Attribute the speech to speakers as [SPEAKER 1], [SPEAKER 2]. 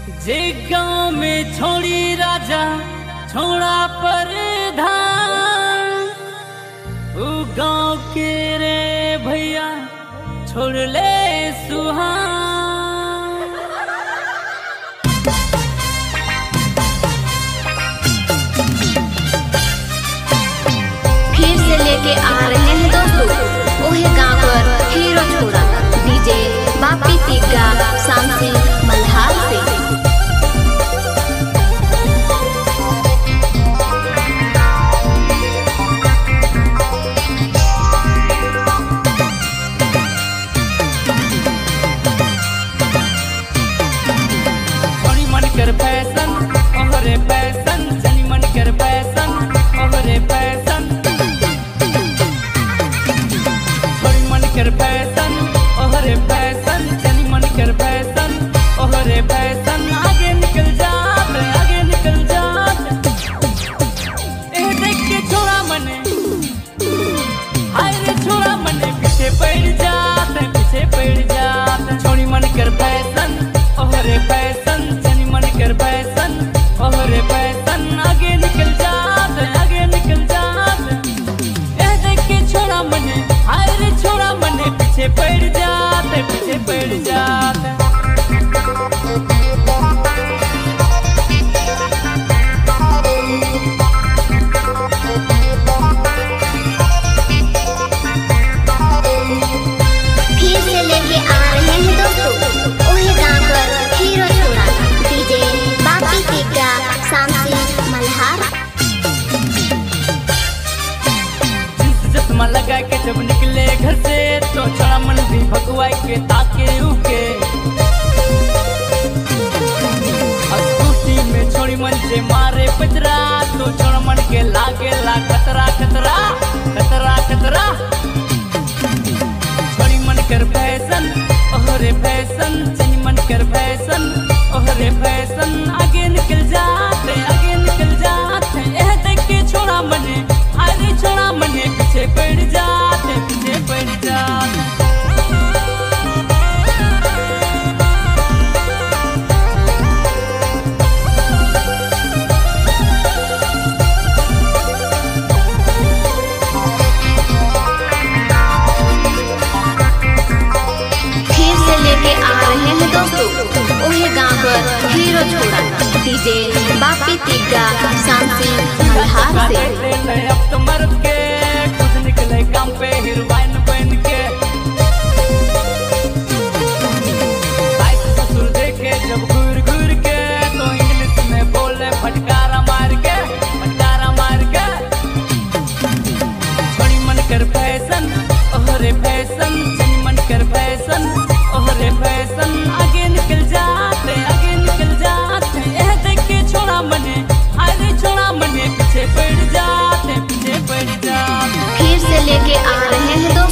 [SPEAKER 1] जे गाँव में छोड़ी राजा छोड़ा परधान, उ गाँव के रे भैया छोड़ ले सुहान।
[SPEAKER 2] फिर से लेके आ रहे हैं दोस्तों ओहे गाँव पर हीरो छोड़ा डीजे बापी तिग्गा शामसी मल्हार से।
[SPEAKER 1] कर फैशन ओहरे फैशन चली मन कर फैशन ओहरे फैशन, थोड़ी मन कर फैशन ओहरे फैशन चली मन कर फैशन ओहरे फैशन। आगे निकल जात आगे निकल जात ए देख के छोड़ा मने, हाय रे छोड़ा मने पीछे पड़ जात पीछे पड़ जात। छोड़ी मन कर फैशन ओहरे फैशन मन कर फैशन ओहरे फैशन। आगे निकल जात आगे निकल जात ए देख के छोड़ा मने, हाय रे छोड़ा मने पीछे पड़ जात पीछे पड़ जात।
[SPEAKER 2] फिर से लेके आ रहे हैं दोस्तों ओहे गाँव पर हीरो छोड़ा डीजे बापी तिग्गा शामसी मल्हार।
[SPEAKER 1] चश्मा लगा के जब निकले घर से तो छोड़ा मन भी भगवाई के ताके उके। स्कूटी में छोड़ी मन से मारे पजरा तो छोड़ा मन के लागे ला खतरा खतरा खतरा खतरा। छोड़ी मन कर फैशन ओहरे फैशन चली मन कर फैशन ओहरे फैशन। आगे निकल जाते आगे निकल जाते यह देख के छोड़ा मने, आगे छोड़ा मने पीछे पड़ जाते पीछे पड़ जाते।
[SPEAKER 2] फिर से लेके आ रहे हैं दोस्तों ओहे गाँव पर हीरो छोड़ा डीजे बापी तिग्गा शामसी मल्हार से।
[SPEAKER 1] अब तो मर्द के खुद निकले काम पे हीरोइन बन के। ससुर देखे जब घूर घूर के तो इंग्लिश में बोले फटकारा मार के फटकारा मार के। छोड़ी मन कर फैशन ओहरे फैशन चली मन कर फैशन ओहरे फैशन। आगे निकल जाते आगे निकल जाते यह देख के छोड़ा मने, आगे छोड़ा मने पीछे पड़ जाते पीछे पड़ जाते।
[SPEAKER 2] फिर से लेके आ रहे हैं